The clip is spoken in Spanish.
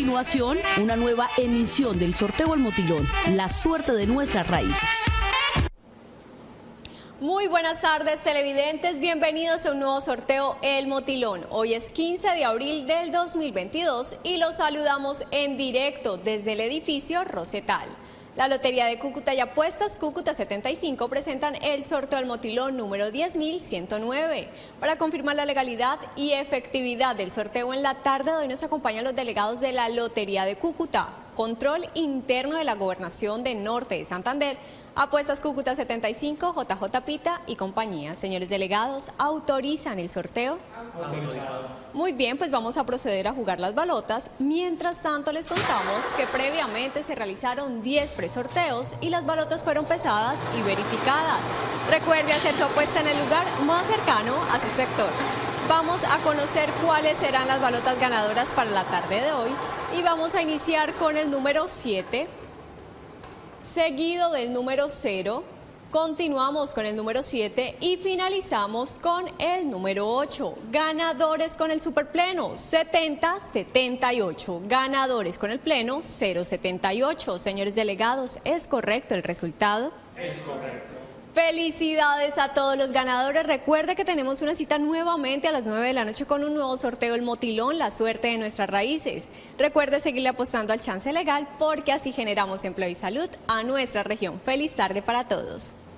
continuación, una nueva emisión del sorteo El Motilón, la suerte de nuestras raíces. Muy buenas tardes, televidentes, bienvenidos a un nuevo sorteo El Motilón. Hoy es 15 de abril del 2022 y los saludamos en directo desde el edificio Rosetal. La Lotería de Cúcuta y Apuestas Cúcuta 75 presentan el sorteo del Motilón número 10.109. Para confirmar la legalidad y efectividad del sorteo en la tarde de hoy nos acompañan los delegados de la Lotería de Cúcuta, Control Interno de la Gobernación de Norte de Santander, Apuestas Cúcuta 75, JJ Pita y compañía. Señores delegados, ¿autorizan el sorteo? Autorizado. Muy bien, pues vamos a proceder a jugar las balotas. Mientras tanto, les contamos que previamente se realizaron 10 presorteos y las balotas fueron pesadas y verificadas. Recuerde hacer su apuesta en el lugar más cercano a su sector. Vamos a conocer cuáles serán las balotas ganadoras para la tarde de hoy y vamos a iniciar con el número 7. Seguido del número 0, continuamos con el número 7 y finalizamos con el número 8. Ganadores con el superpleno 70-78. Ganadores con el pleno 078. Señores delegados, ¿es correcto el resultado? Es correcto. Felicidades a todos los ganadores. Recuerde que tenemos una cita nuevamente a las 9 de la noche con un nuevo sorteo El Motilón, la suerte de nuestras raíces. Recuerde seguirle apostando al chance legal porque así generamos empleo y salud a nuestra región. Feliz tarde para todos.